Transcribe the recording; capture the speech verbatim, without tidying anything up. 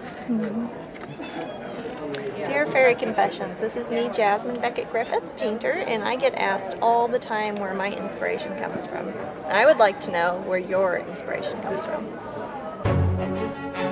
Mm-hmm. Dear Fairy Confessions, this is me, Jasmine, Becket-Griffith, painter, and I get asked all the time where my inspiration comes from. I would like to know where your inspiration comes from.